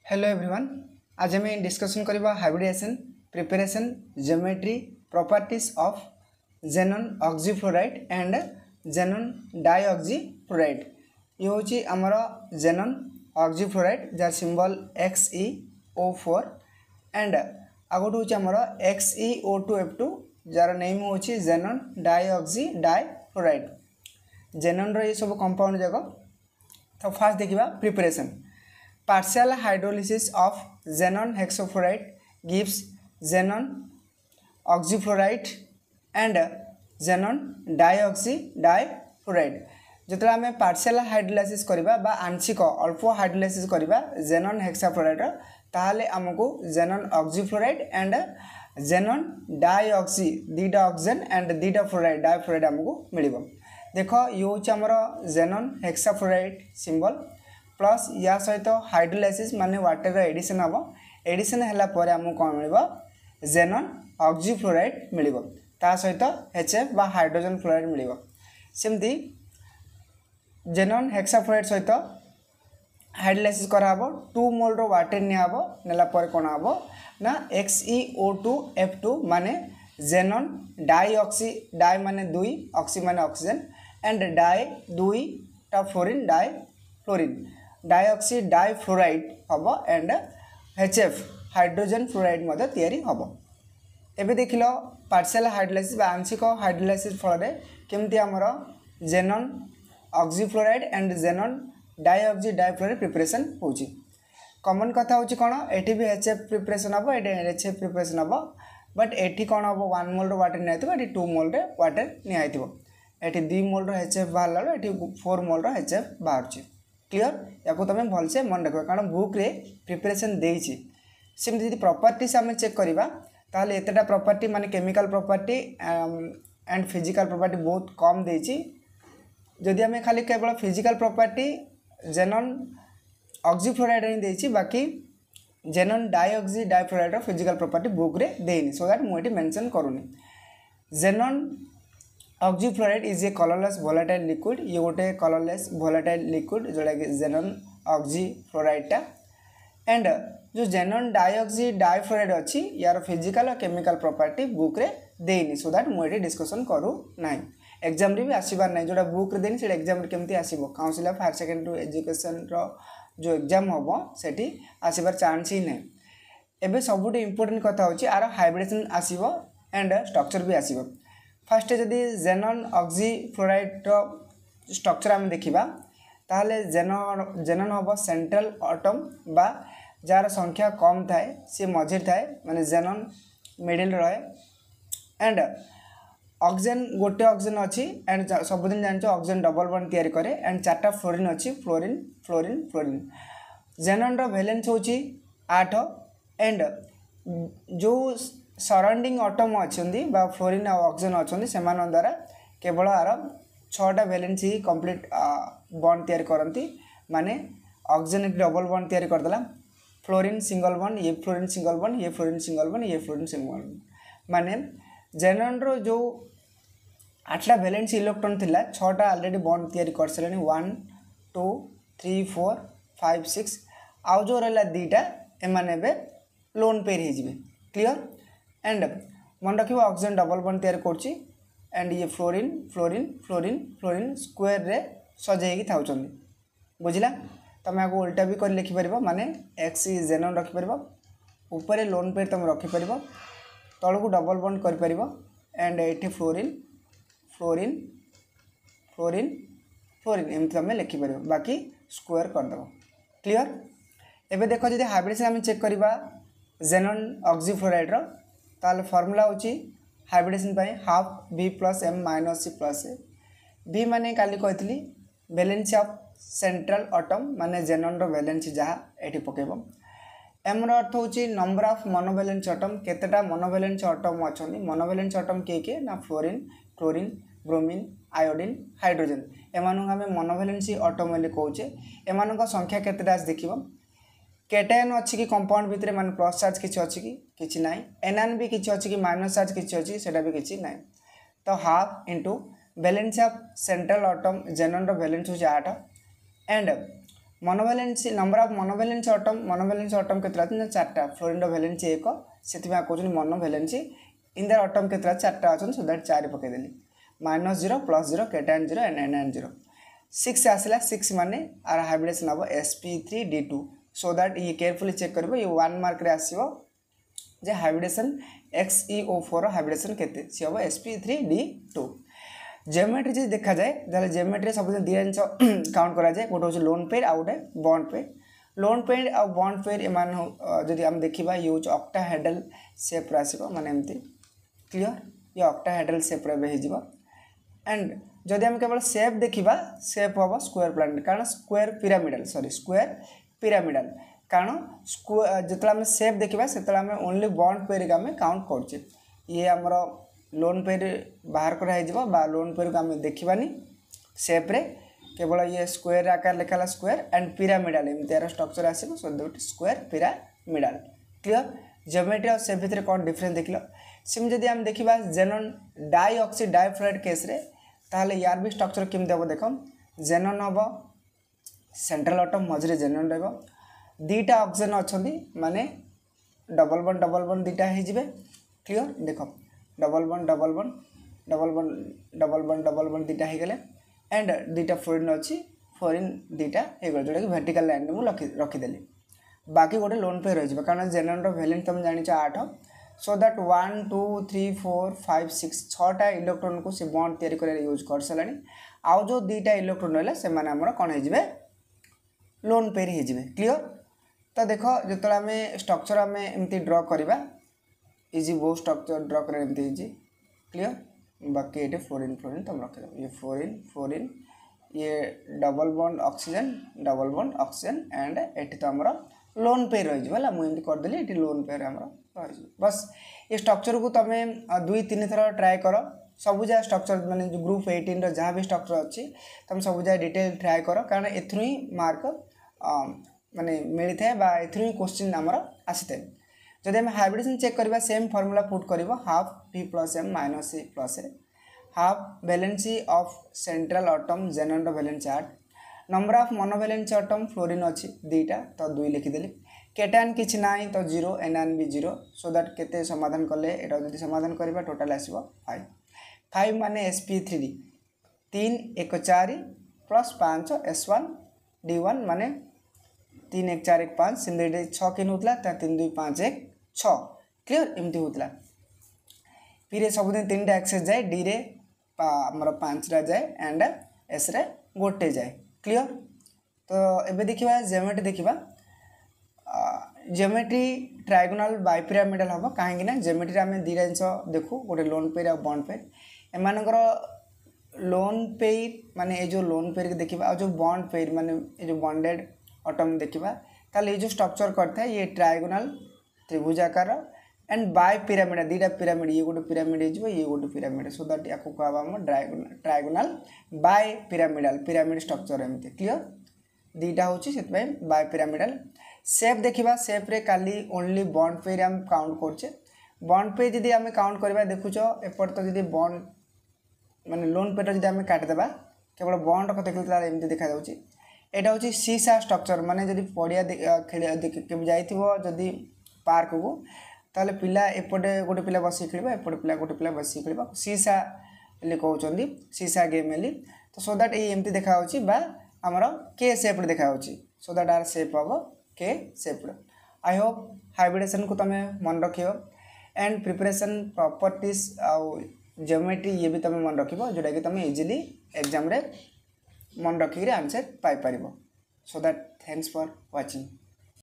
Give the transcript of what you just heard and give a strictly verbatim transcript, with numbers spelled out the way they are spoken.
Hello everyone. आज आम discussion करबा hybridisation preparation geometry properties of xenon oxyfluoride and xenon dioxyfluoride. ये होची हमर जेनन ऑक्सीफ्लोराइड जार symbol X E O four and आगोट होची हमर X E O two F two जार नेम होची जेनन डाइऑक्सी डाइफ्लोराइड। जेनन रो ये सब कंपाउंड जाक। तो फास्ट देखिबा preparation. Partial hydrolysis of xenon hexafluoride gives xenon oxyfluoride and xenon dioxy difluoride। जो आम पार्शियल हाइड्रोलाइसिस करबा बा आंशिक अल्प हाइड्रोलाइसिस करबा xenon hexafluoride ताहले हमको xenon oxyfluoride and xenon dioxy दीटा ऑक्सीजन एंड दीटा फ्लोराइड डाइफ्लोराइड हमको मिलिबो। देखो ये होची हमर xenon hexafluoride सिंबल प्लस या सहित हाइड्रोलाइसिस माने वाटर एडिशन हम एडिशन है आमको कौन मिल जेनन ऑक्सीफ्लोराइड मिल ता सहित एच एफ बा हाइड्रोजन फ्लोराइड मिल सेमती जेनन हेक्साफ्लोराइड सहित हाइड्रोलाइसिस कराब टू मोल रो वाटर नियाब नेला कौन हम ना X E O two F two माने जेनन डाइऑक्सी डाइ माने दुई ऑक्सी माने ऑक्सीजन एंड डाइ दुई टा fluorine di fluorine dioxy difluoride हम and H F hydrogen fluoride मध्य तैयारी हम। एबे देखिल पार्शियल हाइड्रोलाइसिस आंशिक हाइड्रोलाइसिस फल केमती आमर xenon oxyfluoride and xenon dioxy difluoride preparation होची। कॉमन कथा होची कोन एठी भी एच एफ प्रिपरेशन हम एठी एच एफ प्रिपरेशन हम बट एठी कोन हम वन मोल रो वाटर नियाइतो एठी टू मोल रे वाटर नियाइतो एठी टू मोल रो एच एफ बाहरला एठी फोर मोल रो एच एफ बाहरची। क्लियर या तुम भलसे मन रख कारण बुक रे प्रिपरेशन देइछि सेमती प्रॉपर्टीज आम चेक करवा ताहले एतटा प्रॉपर्टी माने chemical property and physical property बहुत कम देइछि। जदि आम खाली केवल फिजिकल प्रॉपर्टी जेनन ऑक्सीफ्लोराइड रे देइछि बाकी जेनन डाइऑक्सी डाइफ्लोराइड रो फिजिकल प्रॉपर्टी बुक रे देइनि सो दैट मुझे मेंशन करूनी। Xenon oxyfluoride is a colourless volatile liquid. ये गोटे कलरलेस वोलेटाइल लिक्विड जोड़ा कि जेनन ऑक्सीफ्लोराइड टा एंड जो जेनन डाइऑक्सी डाइफ्लोराइड अच्छी यार फिजिकल और केमिकल प्रॉपर्टी बुक रे देनी सो दैट मुझे डिस्कसन करू ना एग्जाम रे भी आसबार ना जोड़ा बुक रे देनी से एग्जाम केमती आसो council of higher secondary education रो जो एग्जाम हम सेठी आसबार चांस ही ना। एबे सबुठ इंपोर्टेंट कथा होची आर हाइब्रिडेशन आसीबो एंड स्ट्रक्चर भी आसीबो। फास्ट जदि जेनन ऑक्सीफ्लोराइड रो स्ट्रक्चर आम देखा ताहले जेनन जेनन हम सेंट्रल एटम बा जार संख्या कम थाए सी मझे थाए माने जेनन मिडिल रहे एंड ऑक्सीजन गोटे ऑक्सीजन अच्छी एंड सबुदिन जान ऑक्सीजन डबल बॉन्ड तैयारी करे एंड चार्टा फ्लोरीन अच्छी फ्लोरीन फ्लोरीन फ्लोरीन जेनन रो वैलेंस होची आठ एंड जो सराउंडिंग एटम अच्छी बा फ्लोरीन और ऑक्सीजन अच्छी से द्वारा केवल आर छटा वैलेंस ही कंप्लीट बॉन्ड तैयारी करती माने ऑक्सीजन डबल बॉन्ड तैयारी करदेला फ्लोरीन सिंगल बॉन्ड ये फ्लोरीन सिंगल बॉन्ड ये फ्लोरीन सिंगल बॉन्ड ये फ्लोरीन सिंगल बॉन्ड माने जेनन रो जो आठटा वैलेंस इलेक्ट्रॉन थिला छटा ऑलरेडी बॉन्ड तैयारी कर सारे one two three four five six आउ जो रहा दीटा एमाने लोन पेयर हो। क्लियर एंड मन रख ऑक्सीजन डबल बॉन्ड तैयारी करछि एंड ये fluorine fluorine fluorine fluorine square रे सजाई था बुझला। तुम आपको उल्टा भी कर लिखिपर माने एक्स जेनन रखिपर ऊपर लोन पेयर तुम रखिपर तलू डबल बॉन्ड कर एंड ये फ्लोरीन फ्लोरीन फ्लोरीन फ्लोरीन एमती तुम लिखिपर बाकी स्क्वायर करदेव। क्लियर एबे देखो जब हाइब्रिडेशन आम चेक करवा जेनन ऑक्सीफ्लोराइड रो ताल फॉर्मूला होची हाइब्रिडेशन पाई half B plus M minus C plus A B माने काली कहती वैलेंस ऑफ सेंट्रल एटम माने जेनन रो वैलेंस जहाँ ये पकेब एम रो अर्थ होची नंबर ऑफ मोनोवैलेंस एटम केतेटा मोनोवैलेंस एटम अच्छी मोनोवैलेंस एटम किए किए ना fluorine chlorine bromine iodine hydrogen एमानक आम मोनोवैलेंस एटम बोली कौचे एमानक संख्या केतेटा देखिबो केटायन अच्छी कि कंपाउंड भितर मान प्लस चार्ज किसी अच्छी कि किसी ना एनायन भी किसी अच्छी कि माइनस चार्ज किसी अच्छी सेटा भी किसी ना तो half into balance of central atom xenon रो बैलेंस हो आठ and monovalency number of monovalency atom monovalency atom केतरा ना चारटा फ्लोरीन वैलेंसी एक सेति में कहउछन मोनोवैलेंसी इन द एटम केतरा चारटा अछन सो दैट चार पके देली minus zero plus zero cation zero and anion zero six आसला सिक्स माने आर हाइब्रिडेशन हम S P three D two so that ये केयरफुली चेक करबो ये वन मार्क रे आसीबो जे hybridisation X E O four hybridisation केते सी हम S P three D two geometry जे देखा जाए ताले जियोमेट्री सब दिन दिया जिंस काउंट करा जाए गोटे होचे लोन पेयर आ गोटे बॉन्ड पेयर लोन पेयर आ बॉन्ड पेयर एमान जदि हम देखिबा ये होचे ऑक्टाहेड्रल शेप रे आसीबो माने एमती क्लियर ये ऑक्टाहेड्रल शेप रे बे हिजिबो एंड जदि हम केवल शेप देखिबा शेप हम स्क्वायर प्लानेट कारण square pyramidal sorry square pyramidal कारण स्क्वायर जितला हम शेप देखिबा सेतला हम ओनली बॉन्ड पेयर का हम काउंट करछे ये हमर लोन पेयर बाहर करा हिजिबो बा लोन पेयर को हम देखिबानी शेप रे केवल ये स्क्वायर आकार लिखाला स्क्वायर एंड पिरामिडल एमती यार स्ट्रक्चर आसीबो so that square pyramidal clear geometry और शेप भितर कोन डिफरेंस देखिलो सिम जदि हम देखिबा जेनन डाइऑक्साइड डाइफ्लोराइड केस रे ताहले यार भी स्ट्रक्चर केम देबो देखम जेनन हबो सेंट्रल एटम मझरे जेनन रहबो दीटा ऑक्सीजन अछंती माने डबल बॉन्ड डबल बॉन्ड दीटा हे जिवे क्लियर देखो double bond double bond double bond double bond double bond दीटा हे गेले एंड दीटा फ्लोरीन अछि फ्लोरीन दीटा हे गेल जोटा कि वर्टिकल लाइन में रखि रखि देली बाकी गोटे लोन पे रह जिवो कारण जेनन रो वैलेंस तुम जानि छ आठ so that one two three four five six छटा इलेक्ट्रॉन को से बॉन्ड तैयारी करे यूज कर सलानी आउ जो दीटा इलेक्ट्रॉन रहला से माने हमर कोन हे जिवे लोन पेयर हे जिवे क्लियर तो देखो जतला हमें स्ट्रक्चर हमें एमती ड्रा करबा इजी वो स्ट्रक्चर ड्रा करे एमती इजी क्लियर बाकी ये फ्लोरीन फ्लोरीन तुम रख दो ये फ्लोरीन फ्लोरीन ये double bond oxygen double bond oxygen and एटी तो हमर लोन पेयर रही है मुझे कर देली ये लोन पेयर हमर बस ये स्ट्रक्चर को तुम दुई तीन थर ट्राए कर सब जगह स्ट्रक्चर माने जो ग्रुप एटीन जहाँ भी स्ट्रक्चर अच्छी तुम सब जगह डिटेल ट्राए कर कारण एथु ही मार्क माने मिलता है एथु ही क्वेश्चन आमर आसी था जब आम हाइब्रिडेशन चेक करवा सेम फॉर्मूला पुट कर half P plus M minus C plus A half valency of central atom xenon valency आठ number of monovalency atom fluorine अच्छी दीटा तो दुई लिखिदेली केटायन किछि नाही तो जीरो एनायन भी जीरो सो दैट केते समाधान कले एटा जदि समाधान करबा टोटल आसीबो फाइव फाइव माने एस पी थ्री तीन एक चार प्लस पाँच एस वन डी वन माने तीन एक चार एक पाँच सिंदे छः के होता ता तीन दुई पाँच एक छः क्लियर एमती होता पी सब दिन तीन टा एक्सेस जाए डी रे आमर पाँच रा जाए एंड एस रे गोटे जाए क्लियर तो एबे देखिबा ज्योमेट्री देखिबा ज्योमेट्री ट्रायगोनल बाइपिरामिडल हम कहीं ज्योमेट्री आम दी जिन देखू गोटे लोन पेयर और बॉन्ड पेयर एमानकर लोन पेयर माने ये जो लोन पेयर के देखिबा और जो बॉन्ड पेयर माने ये जो बॉन्डेड एटम देखिबा ताले ये जो स्ट्रक्चर करता है ये ट्रायगोनल त्रिभुजाकार एंड बाय पिरामिड दीटा पिरामिड ये गोटे पिरामिड हो ये गोटे पिरामिड सो दैट या कहवा trigonal bipyramidal pyramid structure एमती क्लियर दीटा होची से बाय पिरामिडल शेप देखिबा शेप रे काली ओनली बॉन्ड पेयर हम काउंट करछे बॉन्ड पेयर जदि हम काउंट करबा देखुछो एपट तो जदि बॉन्ड माने लोन पेयर जदि हम काट देबा केवल बॉन्ड को देखिला एमती देखा जाउची एटा होची सीसा स्ट्रक्चर माने जदि पडिया खेलिया के जाइथिबो जदि पार्क को ताले पिला एपटे गोटे पिला बसी खेलिबा एपटे पिला गोटे पिला बसी खेलिबा सीसा ले कहउचंदी सीसा गेम एली तो सो दैट ए एमती देखा होची बा हमर के शेप देखा होची सो दैट आर शेप हबो के शेप आई होप हाइब्रिडेशन को तुम मन रखियो एंड प्रिपरेशन प्रॉपर्टीज आउ ज्योमेट्री ये भी तुम मन रखिबो जोटा कि तुम इजीली एग्जाम रे मन रखिक आंसर पाई परिबो so that thanks for watching.